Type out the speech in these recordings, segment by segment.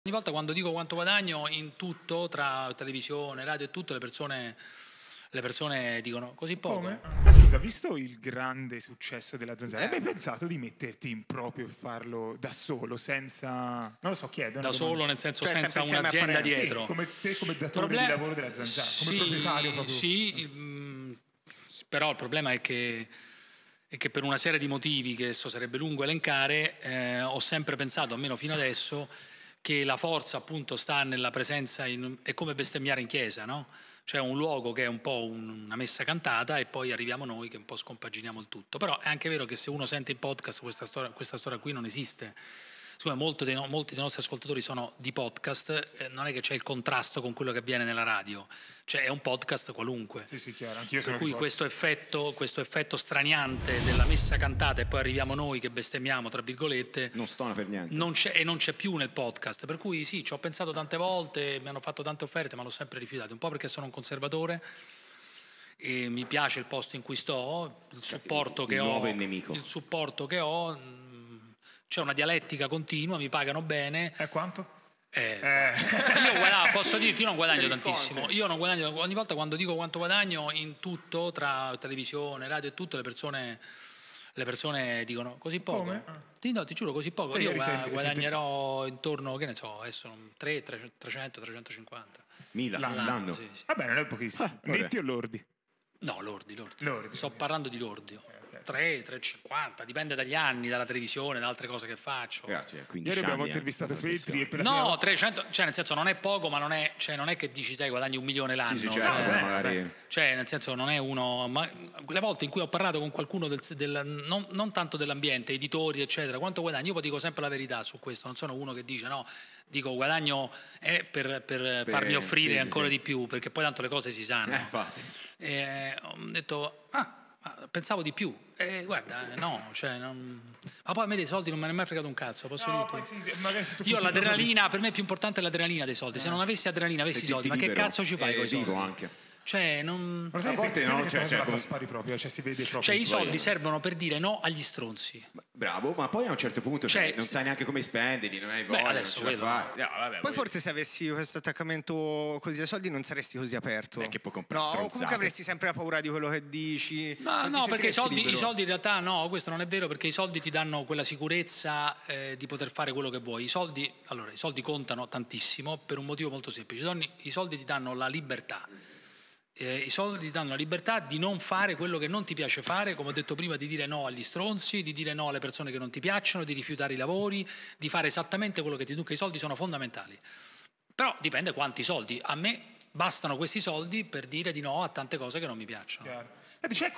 Ogni volta quando dico quanto guadagno in tutto, tra televisione, radio e tutto, le persone dicono così poco. Come? Ma scusa, visto il grande successo della Zanzara, hai mai pensato di metterti in proprio e farlo da solo, senza... non lo so, chiedo. Da solo, nel senso Cioè, senza sempre insieme un'azienda a Parenzi. dietro. Sì, come te, come datore di lavoro della Zanzara, come proprietario proprio. Sì, però il problema è che per una serie di motivi che adesso sarebbe lungo elencare, ho sempre pensato, almeno fino adesso, che la forza appunto sta nella presenza, è come bestemmiare in chiesa, no? Cioè un luogo che è un po' una messa cantata e poi arriviamo noi che un po' scompaginiamo il tutto. Però è anche vero che se uno sente in podcast questa storia qui non esiste. Siccome molti dei nostri ascoltatori sono di podcast, non è che c'è il contrasto con quello che avviene nella radio, cioè è un podcast qualunque. Sì, sì, chiaro, anch'io sono Per cui di questo effetto straniante della messa cantata e poi arriviamo noi che bestemmiamo, tra virgolette, non stona per niente. non c'è più nel podcast. Per cui sì, ci ho pensato tante volte, mi hanno fatto tante offerte, ma l'ho sempre rifiutato. Un po' perché sono un conservatore e mi piace il posto in cui sto, il supporto che ho. Nuovo è nemico. Il supporto che ho. C'è una dialettica continua, mi pagano bene. Quanto? Posso dirti, io non guadagno tantissimo. Io non guadagno, ogni volta quando dico quanto guadagno in tutto, tra televisione, radio e tutto, le persone dicono così poco. Come? No, ti giuro, così poco. Sì, Io guadagnerò intorno, che ne so, adesso 300, 350. L'anno. Sì, sì. Vabbè, non è pochissimo. Netti o lordi? No, lordi. Lordi. Sto parlando di lordi. 3,50, dipende dagli anni, dalla televisione, da altre cose che faccio. Grazie, Ieri abbiamo intervistato Feltri e per la No, 300, cioè nel senso non è poco, ma non è che dici sai guadagni 1 milione l'anno. Sì, certo, magari... Cioè nel senso non è uno... Ma le volte in cui ho parlato con qualcuno non tanto dell'ambiente, editori eccetera, quanto guadagni? Io poi dico sempre la verità su questo, non sono uno che dice no, dico guadagno per farmi offrire ancora di più, perché poi tanto le cose si sanno. Infatti. Ho detto, pensavo di più. Guarda, no, cioè ma poi a me dei soldi non me ne è mai fregato un cazzo, posso dirti? Io l'adrenalina, per me è più importante l'adrenalina dei soldi. Se non avessi adrenalina, avessi soldi, ma che cazzo ci fai con i soldi? Vivo anche. Cioè, non... Ma a volte no, spari proprio, cioè si vede proprio. Cioè i soldi servono per dire no agli stronzi. Bravo, ma poi a un certo punto non sai neanche come spenderli, non hai voglia, adesso non ce la fai. Poi forse se avessi questo attaccamento così ai soldi non saresti così aperto. Che può comprare o comunque avresti sempre la paura di quello che dici. No, perché i soldi in realtà no, questo non è vero, perché i soldi ti danno quella sicurezza di poter fare quello che vuoi. I soldi contano tantissimo per un motivo molto semplice. I soldi ti danno la libertà. I soldi ti danno la libertà di non fare quello che non ti piace fare, come ho detto prima, di dire no agli stronzi, di dire no alle persone che non ti piacciono, di rifiutare i lavori, di fare esattamente quello che ti... Dunque i soldi sono fondamentali. Però dipende quanti soldi. A me bastano questi soldi per dire di no a tante cose che non mi piacciono. C'è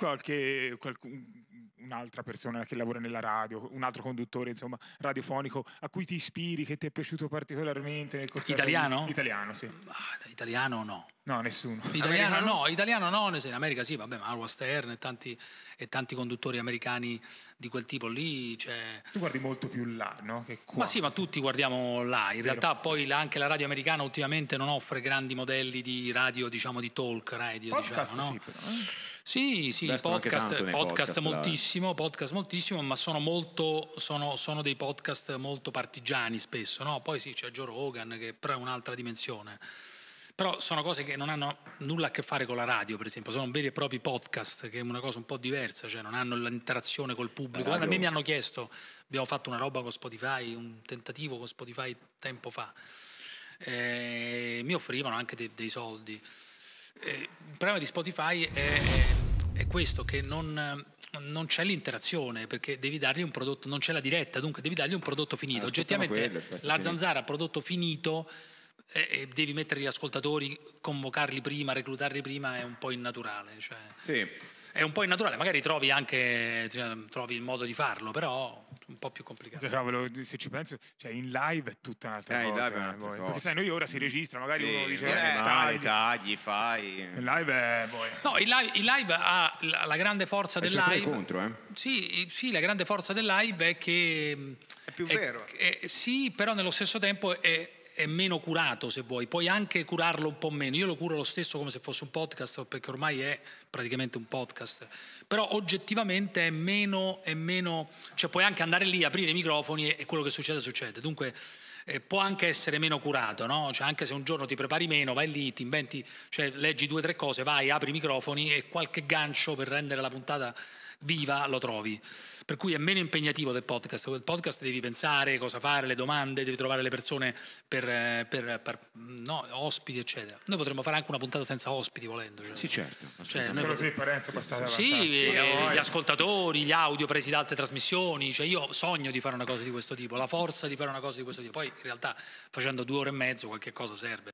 un'altra persona che lavora nella radio, un altro conduttore insomma radiofonico a cui ti ispiri, che ti è piaciuto particolarmente nel corso Italiano? Italiano, sì. Italiano no. No, nessuno. Italiano no, in America sì, vabbè, ma Howard Stern e tanti conduttori americani di quel tipo lì, cioè... Tu guardi molto più là, no? Che qua. Ma sì, ma tutti guardiamo là. In realtà poi anche la radio americana ultimamente non offre grandi modelli di radio, diciamo di talk radio, podcast, diciamo, no? sì, però. Sì, podcast moltissimo, ma sono dei podcast molto partigiani spesso, no? Poi sì, c'è Joe Rogan che però è un'altra dimensione. Però sono cose che non hanno nulla a che fare con la radio, per esempio, sono veri e propri podcast, che è una cosa un po' diversa, cioè non hanno l'interazione col pubblico. A me mi hanno chiesto, abbiamo fatto una roba con Spotify, un tentativo con Spotify tempo fa, mi offrivano anche dei soldi. Il problema di Spotify è questo, che non c'è l'interazione, perché devi dargli un prodotto, non c'è la diretta, dunque devi dargli un prodotto finito. Oggettivamente la Zanzara prodotto finito, e devi mettere gli ascoltatori, convocarli prima, reclutarli prima, è un po' innaturale, cioè, sì. È un po' innaturale, magari trovi il modo di farlo, però un po' più complicato. Perché cavolo, se ci penso, cioè in live è tutta un'altra cosa. In live è un'altra cosa. Perché sai, noi ora si registra, magari uno dice tagli, fai. Il live è No, il live ha la grande forza del live. Contro, Sì, la grande forza del live è che è più vero. Sì, però nello stesso tempo è meno curato, se vuoi, puoi anche curarlo un po' meno. Io lo curo lo stesso come se fosse un podcast, perché ormai è praticamente un podcast, però oggettivamente è meno, cioè puoi anche andare lì, aprire i microfoni e quello che succede. Dunque può anche essere meno curato, no? Cioè, anche se un giorno ti prepari meno, vai lì, ti inventi, cioè, leggi 2 o 3 cose, vai, apri i microfoni e qualche gancio per rendere la puntata viva lo trovi. Per cui è meno impegnativo del podcast. Del podcast devi pensare cosa fare, le domande, devi trovare le persone per no, ospiti, eccetera. Noi potremmo fare anche una puntata senza ospiti, volendo. Cioè, sì, certo. Cioè, Solo se Parenzo basta sì, gli ascoltatori, gli audio presi da altre trasmissioni. Cioè, io sogno di fare una cosa di questo tipo, la forza di fare una cosa di questo tipo. Poi in realtà facendo 2 ore e mezzo qualche cosa serve.